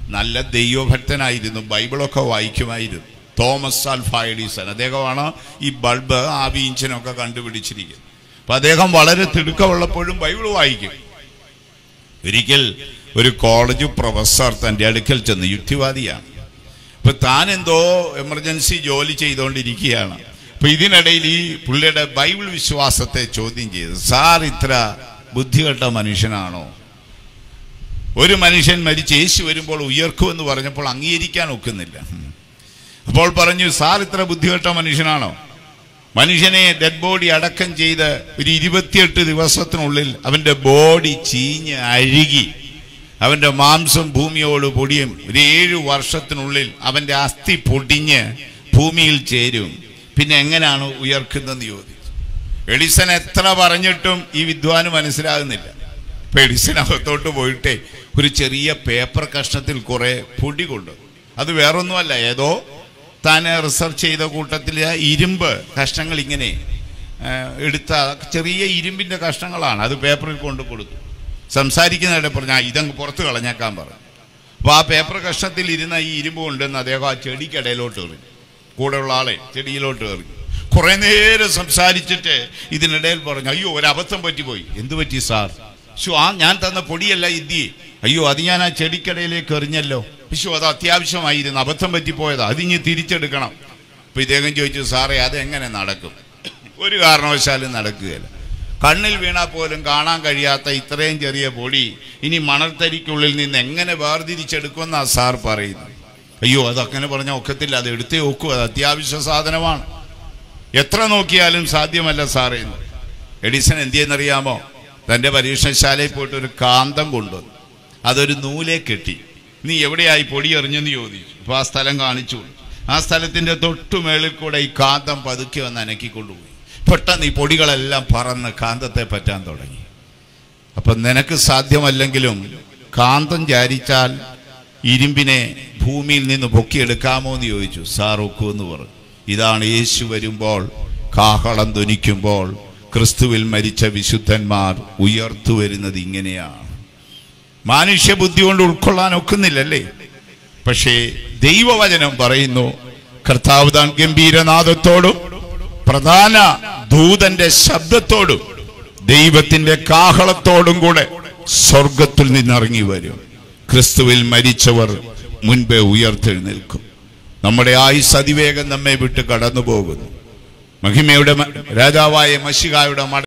നല്ല ദൈവഭക്തനായിരുന്നു, ബൈബിളൊക്കെ വായിക്കുമായിരുന്നു. Thomas Alva Edison, അദ്ദേഹമാണ് ഈ ബൾബ് ആവി ഇഞ്ചിനൊക്കെ കണ്ടുപിടിച്ചിരിക്കുന്നത്. അപ്പം അദ്ദേഹം വളരെ തിടുക്കമുള്ളപ്പോഴും ബൈബിൾ വായിക്കും. ഒരിക്കൽ ഒരു കോളേജ് പ്രൊഫസർ തൻ്റെ അടുക്കൽ ചെന്ന്, യുക്തിവാദിയാണ്. അപ്പം താൻ എന്തോ എമർജൻസി ജോലി ചെയ്തുകൊണ്ടിരിക്കുകയാണ്. അപ്പം ഇതിനിടയിൽ ഈ പുള്ളിയുടെ ബൈബിൾ വിശ്വാസത്തെ ചോദ്യം ചെയ്തു. സാർ ഇത്ര ബുദ്ധികെട്ട മനുഷ്യനാണോ? ഒരു മനുഷ്യൻ മരിച്ച് യേശു വരുമ്പോൾ ഉയർക്കുമെന്ന് പറഞ്ഞപ്പോൾ അംഗീകരിക്കാൻ ഒക്കുന്നില്ല. അപ്പോൾ പറഞ്ഞു, സാർ ഇത്ര ബുദ്ധികെട്ട മനുഷ്യനാണോ? മനുഷ്യനെ ഡെഡ് ബോഡി അടക്കം ചെയ്ത് ഒരു 28 ദിവസത്തിനുള്ളിൽ അവൻ്റെ ബോഡി ചീഞ്ഞ് അഴുകി അവൻ്റെ മാംസം ഭൂമിയോട് പൊടിയും. ഒരു 7 വർഷത്തിനുള്ളിൽ അവൻ്റെ അസ്ഥി പൊടിഞ്ഞ് ഭൂമിയിൽ ചേരും. പിന്നെ എങ്ങനെയാണ് ഉയർക്കുന്നതെന്ന് ചോദിച്ചു. എഡിസൺ എത്ര പറഞ്ഞിട്ടും ഈ വിദ്വാന് മനസ്സിലാകുന്നില്ല. ഇപ്പം എഡിസനകത്തോട്ട് പോയിട്ടേ ഒരു ചെറിയ പേപ്പർ കഷ്ണത്തിൽ കുറെ പൊടി കൊണ്ടു. അത് വേറൊന്നുമല്ല, ഏതോ താൻ റിസർച്ച് ചെയ്ത കൂട്ടത്തിൽ ഇരുമ്പ് കഷ്ണങ്ങൾ ഇങ്ങനെ എടുത്ത ചെറിയ ഇരുമ്പിൻ്റെ കഷ്ണങ്ങളാണ്. അത് പേപ്പറിൽ കൊണ്ട് കൊടുത്തു. സംസാരിക്കുന്നതിടെ പറഞ്ഞാൽ ഇതങ്ങ് പുറത്ത് കളഞ്ഞേക്കാൻ പറഞ്ഞു. അപ്പോൾ ആ പേപ്പർ കഷ്ണത്തിൽ ഇരുന്ന ഈ ഇരുമ്പ് കൊണ്ടെന്ന് അദ്ദേഹം ആ ചെടിക്കിടയിലോട്ട് എറിഞ്ഞു. കൂടെയുള്ള ആളെ ചെടിയിലോട്ട് എറിഞ്ഞു. കുറേ നേരം സംസാരിച്ചിട്ട് ഇതിനിടയിൽ പറഞ്ഞു, അയ്യോ ഒരബദ്ധം പറ്റിപ്പോയി. എന്തു പറ്റി സാർ? ഞാൻ തന്ന പൊടിയല്ല ഇതി. അയ്യോ അത് ഞാൻ ആ ചെടിക്കടയിലേക്ക് എറിഞ്ഞല്ലോ. അത് അത്യാവശ്യമായിരുന്നു, അബദ്ധം പറ്റിപ്പോയതാ, അതിഞ്ഞ് തിരിച്ചെടുക്കണം. അപ്പം ഇദ്ദേഹം ചോദിച്ചു, സാറേ അതെങ്ങനെ നടക്കും? ഒരു കാരണവശാലും നടക്കുകയില്ല. കണ്ണിൽ വീണാൽ പോലും കാണാൻ കഴിയാത്ത ഇത്രയും ചെറിയ പൊടി ഇനി മണൽത്തരിക്കുള്ളിൽ നിന്ന് എങ്ങനെ വേർതിരിച്ചെടുക്കുമെന്നാ സാർ പറയുന്നത്. അയ്യോ അതങ്ങനെ പറഞ്ഞാൽ ഒക്കത്തില്ല, അത് എടുത്തേ ഒക്കൂ, അത് അത്യാവശ്യ സാധനമാണ്, എത്ര നോക്കിയാലും സാധ്യമല്ല സാറേ. എഡിസൺ എന്ത് ചെയ്യുന്നറിയാമോ? തൻ്റെ പരീക്ഷണശാലയിൽ പോയിട്ട് ഒരു കാന്തം കൊണ്ടുവന്നു. അതൊരു നൂലെ കെട്ടി. നീ എവിടെയായി പൊടി എറിഞ്ഞെന്ന് ചോദിച്ചു. അപ്പോൾ ആ സ്ഥലം കാണിച്ചു. ആ സ്ഥലത്തിൻ്റെ തൊട്ടുമേളിൽ കൂടെ ഈ കാന്തം പതുക്കെ വന്ന് അനക്കിക്കൊണ്ടുപോയി. പെട്ടെന്ന് ഈ പൊടികളെല്ലാം പറന്ന് കാന്തത്തെ പറ്റാൻ തുടങ്ങി. അപ്പം നിനക്ക് സാധ്യമല്ലെങ്കിലും കാന്തം ചാരിച്ചാൽ ഇരുമ്പിനെ ഭൂമിയിൽ നിന്ന് പൊക്കിയെടുക്കാമോ എന്ന് ചോദിച്ചു. സാർ ഒക്കുമെന്ന് പറഞ്ഞു. ഇതാണ് യേശു വരുമ്പോൾ കാഹളം ധ്വനിക്കുമ്പോൾ ക്രിസ്തുവിൽ മരിച്ച വിശുദ്ധന്മാർ ഉയർത്തു വരുന്നത് ഇങ്ങനെയാണ്. മനുഷ്യബുദ്ധി കൊണ്ട് ഉൾക്കൊള്ളാൻ ഒക്കുന്നില്ലല്ലേ? പക്ഷേ ദൈവവചനം പറയുന്നു, കർത്താവ് താൻ ഗംഭീരനാദത്തോടും പ്രധാന ദൂതന്റെ ശബ്ദത്തോടും ദൈവത്തിന്റെ കാഹളത്തോടും കൂടെ സ്വർഗത്തിൽ നിന്നിറങ്ങി വരും. ക്രിസ്തുവിൽ മരിച്ചവർ മുൻപേ ഉയർത്തെഴുന്നേൽക്കും. നമ്മുടെ ആയുസ് അതിവേഗം നമ്മെ വിട്ട് കടന്നു പോകുന്നു. മഹിമയുടെ രാജാവായ മശിഹായുടെ